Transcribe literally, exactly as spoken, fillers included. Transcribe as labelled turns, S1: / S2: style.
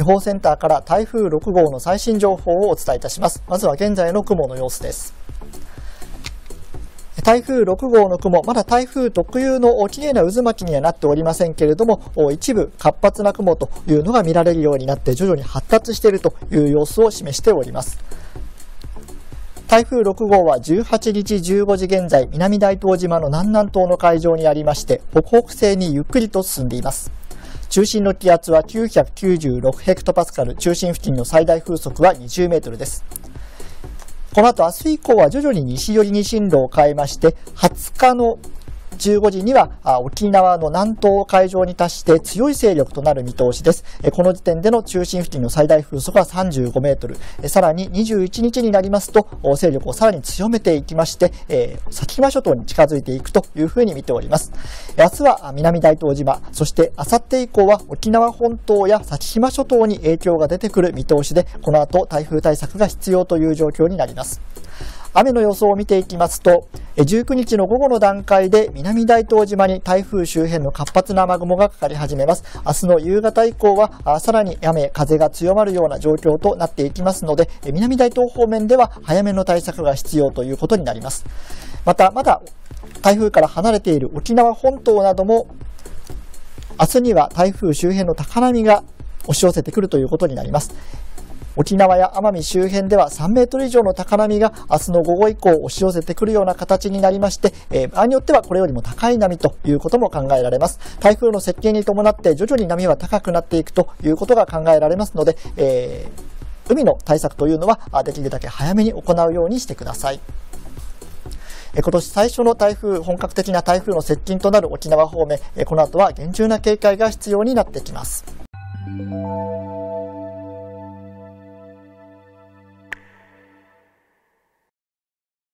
S1: 予報センターから台風ろくごうの最新情報をお伝えいたします。まずは現在の雲の様子です。台風ろくごうの雲、まだ台風特有のきれいな渦巻きにはなっておりませんけれども、一部活発な雲というのが見られるようになって徐々に発達しているという様子を示しております。台風ろくごうはじゅうはちにちじゅうごじ現在、南大東島の南南東の海上にありまして、北北西にゆっくりと進んでいます。中心の気圧はきゅうひゃくきゅうじゅうろくヘクトパスカル、中心付近の最大風速はにじゅうメートルです。この後、明日以降は徐々に西寄りに進路を変えまして、はつかのじゅうごじには沖縄の南東海上に達して強い勢力となる見通しです。この時点での中心付近の最大風速はさんじゅうごメートル。さらににじゅういちにちになりますと、勢力をさらに強めていきまして、先島諸島に近づいていくというふうに見ております。明日は南大東島、そして明後日以降は沖縄本島や先島諸島に影響が出てくる見通しで、この後台風対策が必要という状況になります。雨の予想を見ていきますと、じゅうくにちの午後の段階で南大東島に台風周辺の活発な雨雲がかかり始めます。明日の夕方以降はさらに雨、風が強まるような状況となっていきますので、南大東方面では早めの対策が必要ということになります。また、まだ台風から離れている沖縄本島なども、明日には台風周辺の高波が押し寄せてくるということになります。沖縄や奄美周辺ではさんメートル以上の高波が明日の午後以降押し寄せてくるような形になりまして、えー、場合によってはこれよりも高い波ということも考えられます。台風の接近に伴って徐々に波は高くなっていくということが考えられますので、えー、海の対策というのはできるだけ早めに行うようにしてください。今年最初の台風、本格的な台風の接近となる沖縄方面、この後は厳重な警戒が必要になってきます。